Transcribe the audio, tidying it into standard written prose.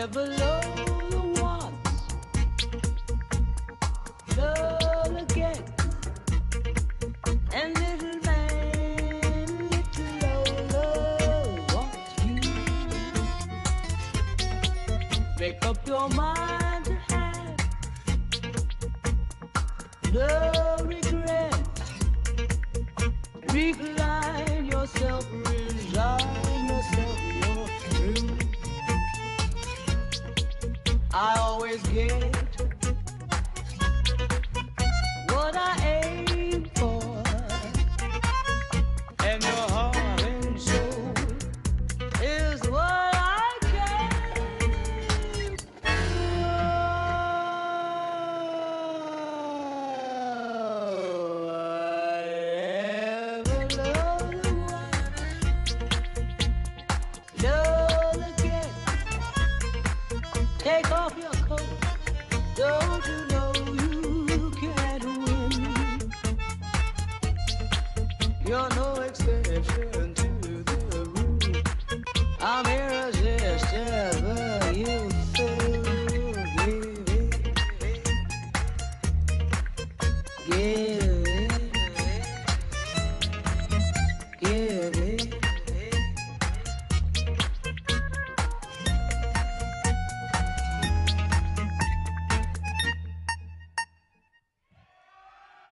Never love the once, love again. And little man, little Lola wants you. Make up your mind to have no regrets. Recline yourself, resign yourself, you're through. I always get what I aim for, and your heart and soul is what I came for. Love again. Take off your coat. Don't you know you can't win? You're no exception.